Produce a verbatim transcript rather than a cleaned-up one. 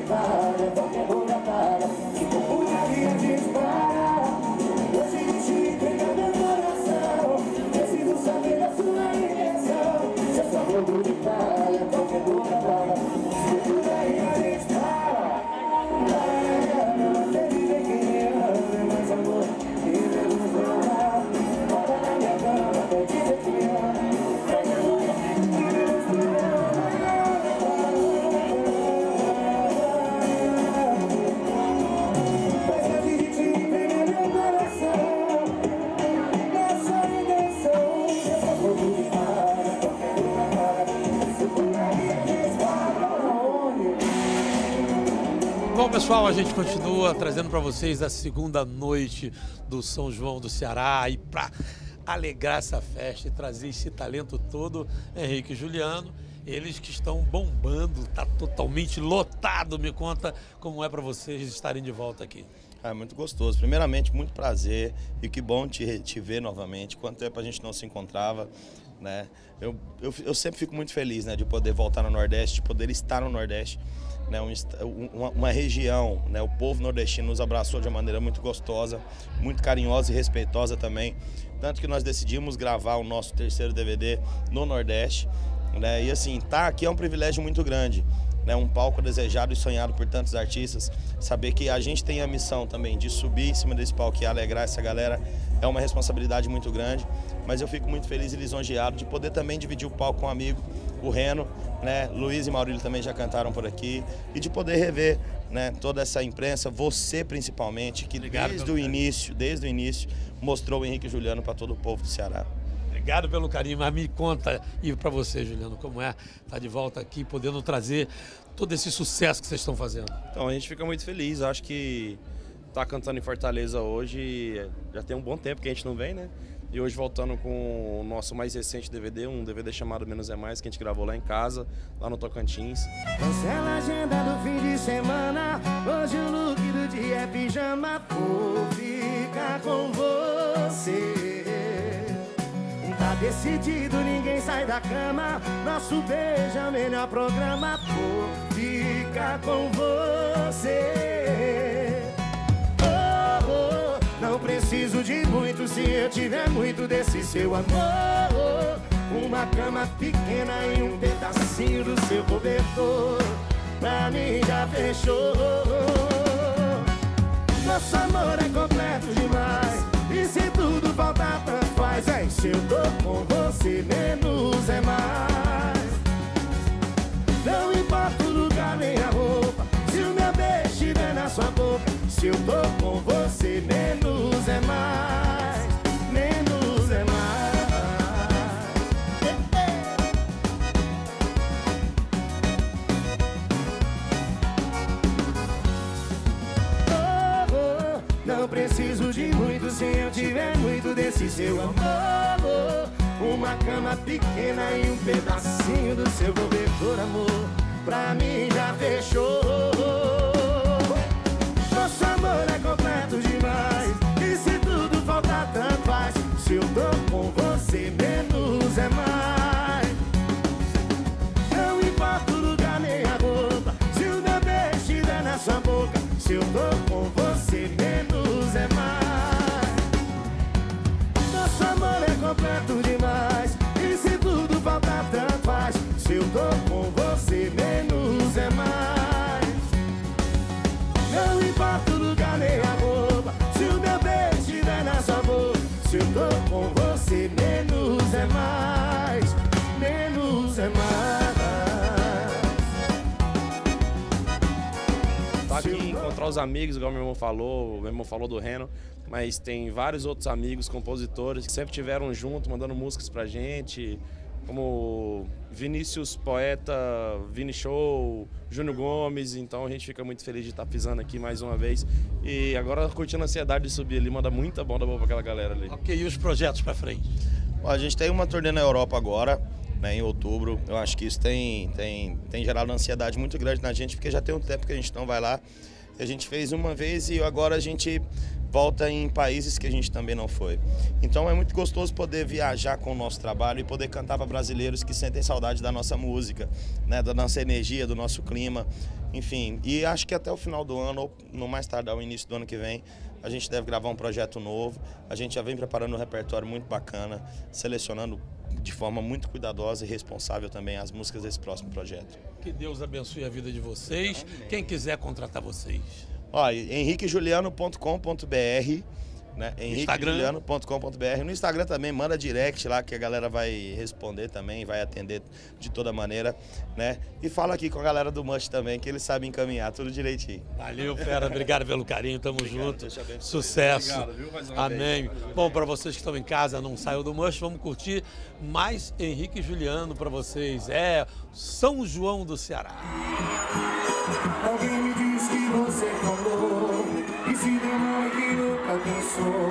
de palha, qualquer rua para. Se for putaria, dispara. Hoje deixe entregar meu coração. Preciso saber da sua intenção. Se eu sou fogo de palha, qualquer rua para. Se for putaria, dispara. Não sei dizer quem ama, mais amor. E vamos provar. Bota na minha cama, pra dizer que ama. Bom, pessoal, a gente continua trazendo para vocês a segunda noite do São João do Ceará e para alegrar essa festa e trazer esse talento todo, Henrique e Juliano, eles que estão bombando, tá totalmente lotado. Me conta como é para vocês estarem de volta aqui. É muito gostoso. Primeiramente, muito prazer e que bom te, te ver novamente. Quanto tempo a gente não se encontrava, né? Eu, eu, eu sempre fico muito feliz, né, de poder voltar no Nordeste, de poder estar no Nordeste, né, um, uma, uma região, né, o povo nordestino nos abraçou de uma maneira muito gostosa, muito carinhosa e respeitosa também. Tanto que nós decidimos gravar o nosso terceiro D V D no Nordeste, né, e assim, tá aqui é um privilégio muito grande. Né, um palco desejado e sonhado por tantos artistas, saber que a gente tem a missão também de subir em cima desse palco e alegrar essa galera é uma responsabilidade muito grande, mas eu fico muito feliz e lisonjeado de poder também dividir o palco com um amigo, o Reno, né, Luiz e Maurílio também já cantaram por aqui, e de poder rever, né, toda essa imprensa, você principalmente, que Obrigado, desde o início, desde o início, mostrou o Henrique e Juliano para todo o povo do Ceará. Obrigado pelo carinho, mas me conta, e para você, Juliano, como é estar de volta aqui, podendo trazer todo esse sucesso que vocês estão fazendo? Então, a gente fica muito feliz, acho que tá cantando em Fortaleza hoje, já tem um bom tempo que a gente não vem, né? E hoje voltando com o nosso mais recente D V D, um D V D chamado Menos é Mais, que a gente gravou lá em casa, lá no Tocantins. Cancela a agenda do fim de semana, hoje o look do dia é pijama, vou ficar com você. Tá decidido, ninguém sai da cama, nosso beijo é o melhor programa, vou ficar com você. Oh, oh, não preciso de muito se eu tiver muito desse seu amor. Uma cama pequena e um pedacinho do seu cobertor, pra mim já fechou. Nosso amor é completo demais, e se tudo faltar tanto faz. É, se eu tô com você, menos é mais. Não importa o lugar nem a roupa, se o meu beijo estiver na sua boca. Se eu tô com você, menos é mais. Menos é mais. Oh, oh, não preciso de muito se eu tiver muito desse seu amor. Uma cama pequena e um pedacinho do seu cobertor, amor, pra mim já fechou. Nosso amor é completo demais, e se tudo faltar tanto faz. Se eu tô com você, menos é mais. Não importa o lugar nem a roupa, se o meu beijo estiver na sua boca. Se eu tô com você, menos é mais. Nosso amor é completo demais, e se tudo faltar tanto faz. Se eu tô com você, menos é mais. Não importa o lugar nem a roupa, se o meu beijo estiver na sua boca. Se eu tô com você, menos é mais. Menos é mais. Tá aqui encontrar os amigos, igual meu irmão falou, meu irmão falou do Reno, mas tem vários outros amigos, compositores, que sempre estiveram junto, mandando músicas pra gente, como Vinícius Poeta, Vini Show, Júnior Gomes. Então a gente fica muito feliz de estar pisando aqui mais uma vez. E agora curtindo a ansiedade de subir ali, manda muita banda boa pra aquela galera ali. Ok, e os projetos pra frente? Bom, a gente tem uma turnê na Europa agora, né, em outubro. Eu acho que isso tem, tem, tem gerado uma ansiedade muito grande na gente, porque já tem um tempo que a gente não vai lá. A gente fez uma vez e agora a gente volta em países que a gente também não foi. Então é muito gostoso poder viajar com o nosso trabalho e poder cantar para brasileiros que sentem saudade da nossa música, né, da nossa energia, do nosso clima, enfim. E acho que até o final do ano, ou no mais tardar o início do ano que vem, a gente deve gravar um projeto novo. A gente já vem preparando um repertório muito bacana, selecionando de forma muito cuidadosa e responsável também as músicas desse próximo projeto. Que Deus abençoe a vida de vocês. Quem quiser contratar vocês. Olha, henrique juliano ponto com ponto br, né? henrique juliano ponto com ponto br. No Instagram também, manda direct lá que a galera vai responder também, vai atender de toda maneira, né? E fala aqui com a galera do Mush também, que eles sabem encaminhar tudo direitinho. Valeu, fera. Obrigado pelo carinho, tamo obrigado, junto. Sucesso. Obrigado, viu? Mais uma Amém. Vez. Bom, para vocês que estão em casa, não saiam do Mush, vamos curtir mais Henrique e Juliano para vocês. É São João do Ceará. Alguém me disse que você falou, que se deu mal e que nunca pensou.